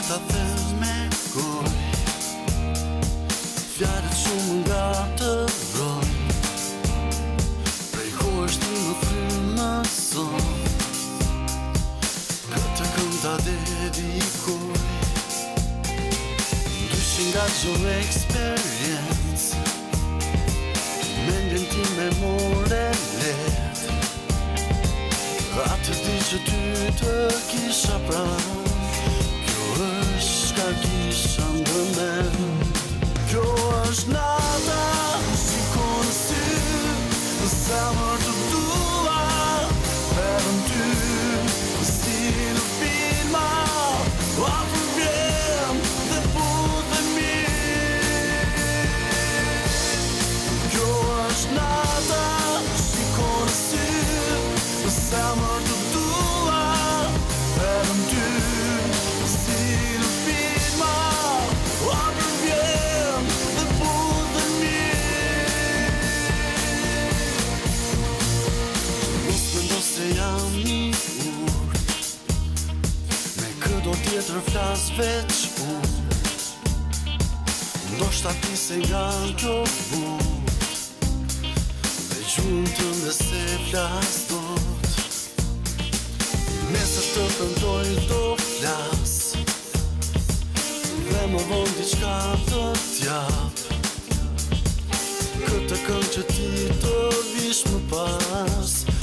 ta them me goj. Fjalët shumë nga të roj, prej kohësh ti më frymë son. Këtë këngë ta dedikoj, ndryshe nga çdo eksperiencë, mendjen ti me more let. Atë di që ty të kisha pranë, kjo është ka kisha ndërmen. Kjo është nata, shikon sy, në zemër të dua, vetëm ty, si në filma, afër vjen dhe putë mirë. Kjo është nata, shikon sy, në zemër të dua, vetëm ty, si në filma, afër vjen dhe putë mirë. Mos mendo se jam një urt, me këdo tjetër flas veç unë. Ndoshta ti se nga kjo but, dhe gjuhën tënde se flas dot. Nesër të këndoj do flas, dhe më vonë diçka të t'jap. Këtë këngë që ti të vish më pas,